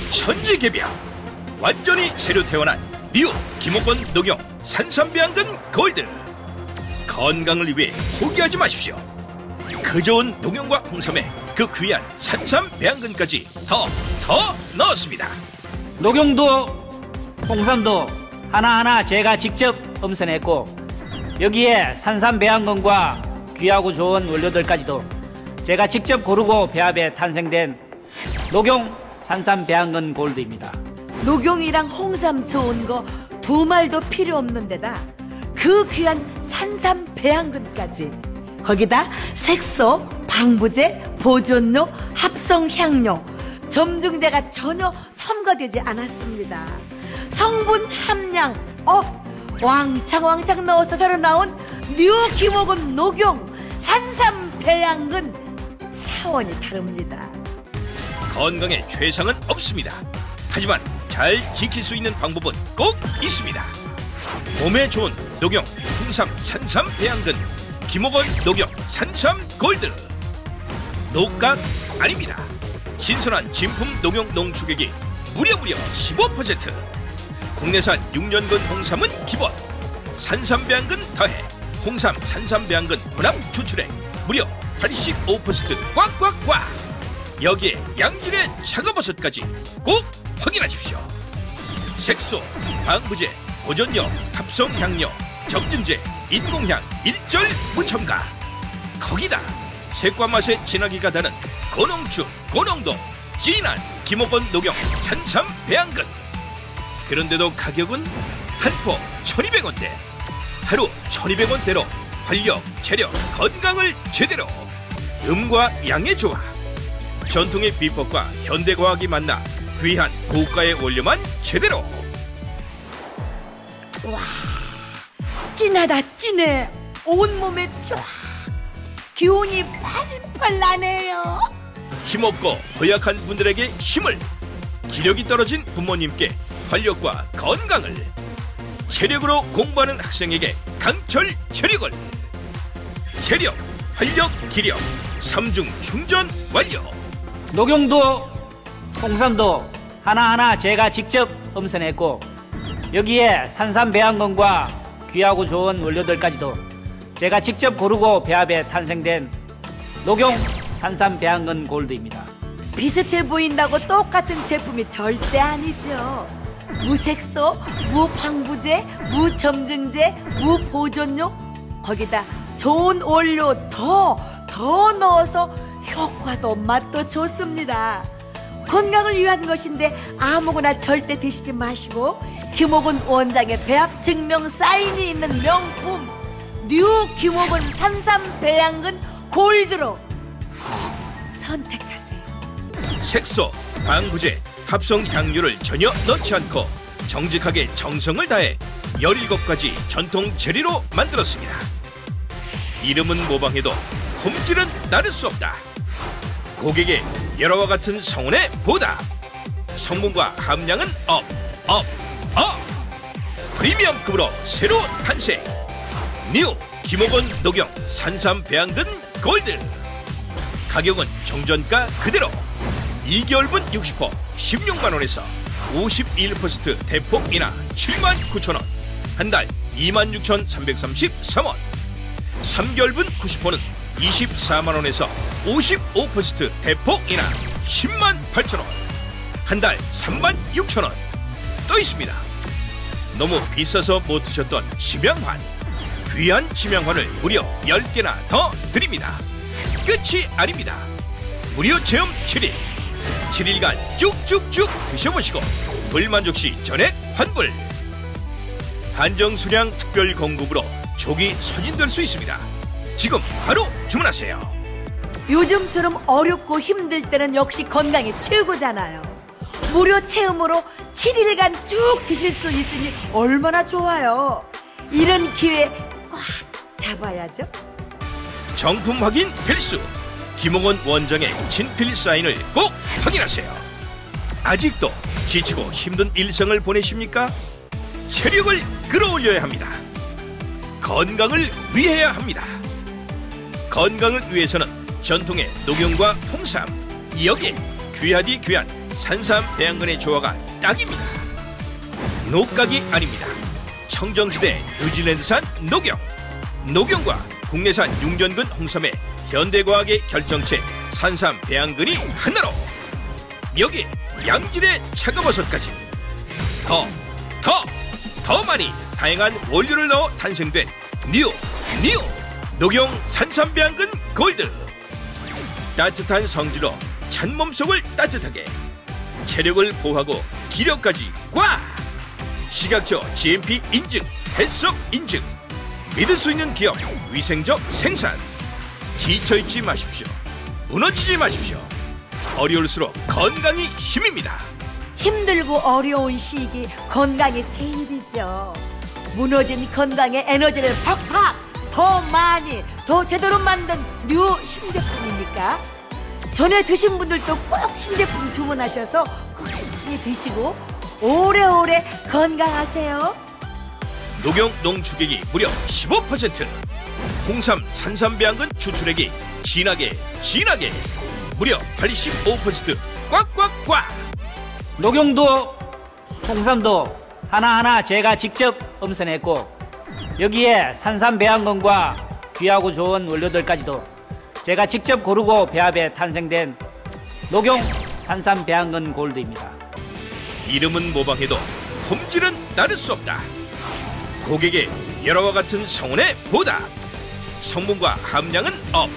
천지개벽. 완전히 새로 태어난 리오 김옥건 녹용 산삼배양근 골드. 건강을 위해 포기하지 마십시오. 그 좋은 녹용과 홍삼에 그 귀한 산삼배양근까지 더 넣었습니다. 녹용도 홍삼도 하나하나 제가 직접 엄선했고, 여기에 산삼배양근과 귀하고 좋은 원료들까지도 제가 직접 고르고 배합해 탄생된 녹용 산삼배양근 골드입니다. 녹용이랑 홍삼 좋은 거 두 말도 필요 없는 데다 그 귀한 산삼배양근까지, 거기다 색소, 방부제, 보존료, 합성향료, 점증제가 전혀 첨가되지 않았습니다. 성분 함량 왕창 넣어서 새로 나온 뉴 김옥은 녹용 산삼배양근 차원이 다릅니다. 건강에 최상은 없습니다. 하지만 잘 지킬 수 있는 방법은 꼭 있습니다. 몸에 좋은 녹용 홍삼 산삼배양근 김옥건 녹용 산삼 골드. 녹각 아닙니다. 신선한 진품 녹용 농축액이 무려 15%. 국내산 6년근 홍삼은 기본, 산삼배양근 더해 홍삼 산삼배양근 혼합 추출액 무려 85% 꽉꽉꽉. 여기에 양질의 차가버섯까지 꼭 확인하십시오. 색소, 방부제, 보존료, 합성향료, 점증제, 인공향, 일절 무첨가. 거기다 색과 맛의 진하기가 다른 고농축, 고농도, 진한 김옥건 녹용 산삼배양근. 그런데도 가격은 한 포 1200원대. 하루 1200원대로 활력, 체력, 건강을 제대로. 음과 양의 조화, 전통의 비법과 현대과학이 만나 귀한 고가의 원료만 제대로. 와, 진하다 진해. 온몸에 쫙 기운이 팔팔 나네요. 힘없고 허약한 분들에게 힘을, 기력이 떨어진 부모님께 활력과 건강을, 체력으로 공부하는 학생에게 강철 체력을. 체력, 활력, 기력 3중 충전 완료. 녹용도 홍삼도 하나하나 제가 직접 엄선했고, 여기에 산삼배양근과 귀하고 좋은 원료들까지도 제가 직접 고르고 배합해 탄생된 녹용 산삼배양근 골드입니다. 비슷해 보인다고 똑같은 제품이 절대 아니죠. 무색소, 무방부제, 무점증제, 무보존료, 거기다 좋은 원료 더 넣어서 효과도 맛도 좋습니다. 건강을 위한 것인데 아무거나 절대 드시지 마시고, 김옥은 원장의 배합 증명 사인이 있는 명품 뉴 김옥은 산삼배양근 골드로 선택하세요. 색소, 방부제, 합성향료를 전혀 넣지 않고 정직하게 정성을 다해 17가지 전통 재료로 만들었습니다. 이름은 모방해도 품질은 따를 수 없다. 고객의 열화와 같은 성원에 보답. 성분과 함량은 업. 프리미엄급으로 새로 탄생. 뉴 김옥건 녹용 산삼배양근 골드. 가격은 정전가 그대로 2개월분 60호 16만원에서 51% 대폭 인하 79,000원, 한 달 26,333원. 3개월분 90호는 24만원에서 55% 대폭 인하 108,000원, 한 달 36,000원. 또 있습니다. 너무 비싸서 못 드셨던 지명환, 귀한 지명환을 무려 10개나 더 드립니다. 끝이 아닙니다. 무료 체험 7일, 7일간 쭉쭉쭉 드셔보시고 불만족시 전액 환불. 한정 수량 특별 공급으로 조기 소진될 수 있습니다. 지금 바로 주문하세요. 요즘처럼 어렵고 힘들 때는 역시 건강이 최고잖아요. 무료 체험으로 7일간 쭉 드실 수 있으니 얼마나 좋아요. 이런 기회 꽉 잡아야죠. 정품 확인 필수. 김옥건 원장의 친필 사인을 꼭 확인하세요. 아직도 지치고 힘든 일상을 보내십니까? 체력을 끌어올려야 합니다. 건강을 위해야 합니다. 건강을 위해서는 전통의 녹용과 홍삼, 여기에 귀하디 귀한 산삼 배양근의 조화가 딱입니다. 녹각이 아닙니다. 청정지대 뉴질랜드산 녹용, 녹용과 국내산 융전근 홍삼의 현대과학의 결정체 산삼 배양근이 하나로, 여기 양질의 차가버섯까지 더 많이 다양한 원료를 넣어 탄생된 뉴 녹용 산삼 배양근 골드. 따뜻한 성질로 찬 몸속을 따뜻하게, 체력을 보호하고 기력까지 꽉. 식약처 GMP 인증, 햇섭 인증, 믿을 수 있는 기업, 위생적 생산. 지쳐있지 마십시오. 무너지지 마십시오. 어려울수록 건강이 힘입니다. 힘들고 어려운 시기 건강이 제일이죠. 무너진 건강에 에너지를 팍팍 더 많이 더 제대로 만든 뉴 신제품이니까 전에 드신 분들도 꼭 신제품 주문하셔서 꾸준히 드시고 오래오래 건강하세요. 녹용 농축액이 무려 15%, 홍삼 산삼 배양근 추출액이 진하게 무려 85% 꽉꽉꽉. 녹용도 홍삼도 하나하나 제가 직접 엄선했고, 여기에 산삼 배양근과 귀하고 좋은 원료들까지도 제가 직접 고르고 배합해 탄생된 녹용 산삼 배양근 골드입니다. 이름은 모방해도 품질은 따를 수 없다. 고객의 여러와 같은 성원에 보답. 성분과 함량은 업.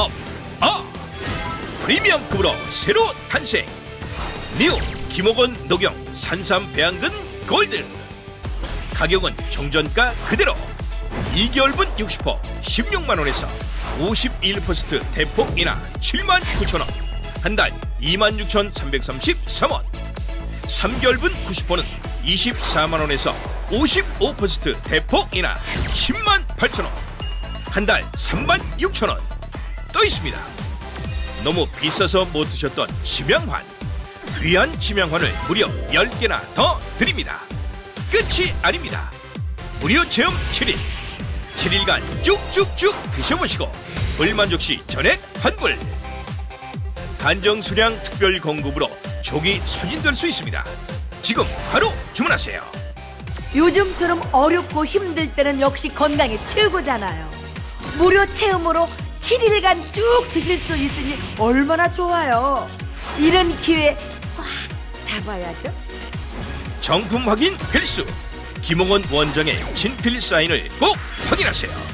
프리미엄급으로 새로 탄생. 뉴 김옥원 녹용 산삼 배양근 골드. 가격은 종전가 그대로 2개월분 60% 16만원에서 51% 대폭 인하 79,000원, 한 달 26,333원, 3개월분 90%는 24만원에서 55% 대폭 인하 108,000원, 한 달 36,000원 또 있습니다. 너무 비싸서 못 드셨던 지명환, 귀한 지명환을 무려 10개나 더 드립니다. 끝이 아닙니다. 무료 체험 7일, 7일간 쭉쭉쭉 드셔보시고 불만족 시 전액 환불. 한정 수량 특별 공급으로 조기 소진될 수 있습니다. 지금 바로 주문하세요. 요즘처럼 어렵고 힘들 때는 역시 건강이 최고잖아요. 무료 체험으로 7일간 쭉 드실 수 있으니 얼마나 좋아요. 이런 기회 꽉 잡아야죠. 정품 확인 필수. 김홍원 원장의 친필 사인을 꼭 확인하세요.